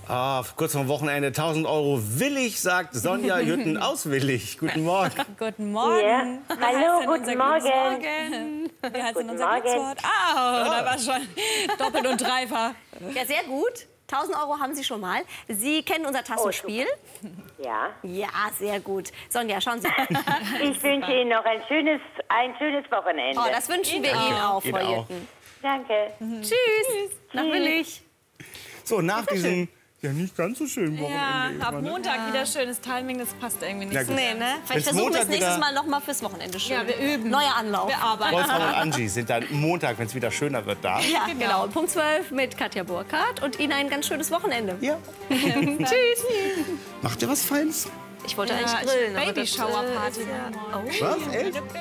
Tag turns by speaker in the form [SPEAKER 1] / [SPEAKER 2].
[SPEAKER 1] Ah, kurz vor Wochenende, 1.000 € willig, sagt Sonja Jütten aus Willig. Guten Morgen.
[SPEAKER 2] Guten Morgen.
[SPEAKER 3] Ja. Hallo,
[SPEAKER 2] Wie
[SPEAKER 3] guten Morgen.
[SPEAKER 2] heißt denn
[SPEAKER 3] Guten
[SPEAKER 2] unser
[SPEAKER 3] Morgen.
[SPEAKER 2] Glückswort? Da war schon doppelt und dreifach.
[SPEAKER 4] Ja, sehr gut. 1.000 € haben Sie schon mal. Sie kennen unser Tassenspiel.
[SPEAKER 3] Ja.
[SPEAKER 4] Ja, sehr gut. Sonja, schauen Sie.
[SPEAKER 3] Ich wünsche Ihnen noch ein schönes Wochenende.
[SPEAKER 4] Oh, das wünschen wir Ihnen auch,
[SPEAKER 1] Ihnen
[SPEAKER 4] Frau
[SPEAKER 1] auch.
[SPEAKER 4] Jütten.
[SPEAKER 3] Danke.
[SPEAKER 4] Tschüss. Nach Willig.
[SPEAKER 1] So, nach diesem ja nicht ganz so schönen
[SPEAKER 2] Ja,
[SPEAKER 1] Wochenende.
[SPEAKER 2] ab Montag wieder schönes Timing, das passt irgendwie nicht
[SPEAKER 1] Ja,
[SPEAKER 2] so.
[SPEAKER 1] gut.
[SPEAKER 4] Nee, ne?
[SPEAKER 1] Wenn's
[SPEAKER 4] Vielleicht versuchen wir
[SPEAKER 1] Montag
[SPEAKER 4] es nächstes
[SPEAKER 1] wieder-
[SPEAKER 4] Mal noch mal fürs Wochenende schön.
[SPEAKER 2] Ja, wir üben.
[SPEAKER 4] Neuer Anlauf.
[SPEAKER 2] Wir arbeiten.
[SPEAKER 1] Wolfram und Angie sind dann Montag, wenn es wieder schöner wird, da.
[SPEAKER 4] Ja, genau. Und Punkt 12 mit Katja Burkhardt und Ihnen ein ganz schönes Wochenende.
[SPEAKER 1] Ja.
[SPEAKER 4] Tschüss.
[SPEAKER 1] Macht ihr was Feines?
[SPEAKER 4] Ich wollte eigentlich
[SPEAKER 2] Ja,
[SPEAKER 4] grillen. aber das,
[SPEAKER 2] Babyshower-Party.
[SPEAKER 4] ist ja-
[SPEAKER 1] Was? Echt?